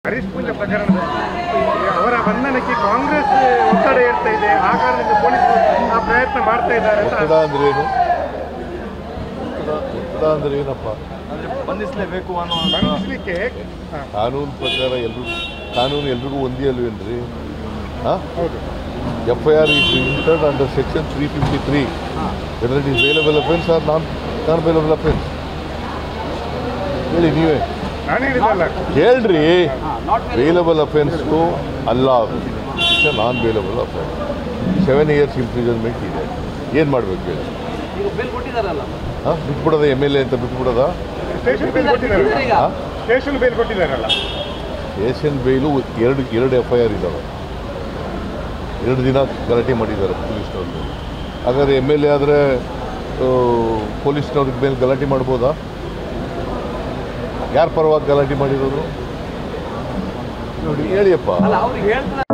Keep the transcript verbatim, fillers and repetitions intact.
ಹರೀಶ್ ಪೂಂಜಾ ಪ್ರಕರಣದ ಅವರ ಬಂಧನಕ್ಕೆ ಕಾಂಗ್ರೆಸ್ ಒತ್ತಡ ಇರ್ತಾ ಇದೆ, ಆ ಕಾರಣದಿಂದ ಪೊಲೀಸರು ಆ ಪ್ರಯತ್ನ ಮಾಡ್ತಾ ಇದ್ದಾರೆ. ಒತ್ತಡ ಅಂದ್ರೆ ಏನು? ಒತ್ತಡ ಅಂದ್ರೆ ಏನಪ್ಪ? ಬಂಧಿಸಲೇಬೇಕು ಅನ್ನೋ ಬಂಧಿಸಲಿಕ್ಕೆ ಕಾನೂನು ಪ್ರಕಾರ ಎಲ್ಲರೂ ಕಾನೂನು ಎಲ್ರಿಗೂ ಒಂದೇ ಅಲ್ವೇನ್ರಿ? ಹಾಂ, ಹೌದು. F I R is entered under section three fifty three whether it is bailable offence or non non bailable offence. ಹೇಳಿ ನೀವೇ ನಾನು ಹೇಳಿದಲ್ಲ, ಹೇಳ್ರಿ. ಬೇಲಬಲ್ ಅಫೆನ್ಸ್ಗೂ ಅಲ್ಲ, it's non bailable offence. Seven years imprisonment ಇದೆ. ಏನು ಮಾಡಬೇಕು ಹೇಳಿ? ಹಾಂ, ಬಿಟ್ಬಿಡೋದ ಎಮ್ ಎಲ್ ಎ ಅಂತ ಬಿಟ್ಬಿಡೋದ? ಸ್ಟೇಷನ್ ಬೇಲ್ ಕೊಟ್ಟಿದ್ದಾರಲ್ಲ, ಹಾಂ, ಸ್ಟೇಷನ್ ಬೇಲ್ ಕೊಟ್ಟಿದ್ದಾರಲ್ಲ. ಸ್ಟೇಷನ್ ಬೇಲು ಎರಡು ಎರಡು ಎಫ್ ಐ ಆರ್ ಇದ್ದಾವೆ. ಎರಡು ದಿನ ಗಲಾಟೆ ಮಾಡಿದ್ದಾರೆ ಪೊಲೀಸ್ನವ್ರಿಗೆ. ಹಾಗಾದ್ರೆ ಎಮ್ ಎಲ್ ಎ ಆದರೆ ಪೊಲೀಸ್ನವ್ರಿಗೆ ಮೇಲೆ ಗಲಾಟೆ ಮಾಡ್ಬೋದಾ? ಯಾರ ಪರವಾಗಿ ಗಲಾಟೆ ಮಾಡಿರೋದು ನೋಡಿ, ಹೇಳಿಯಪ್ಪ.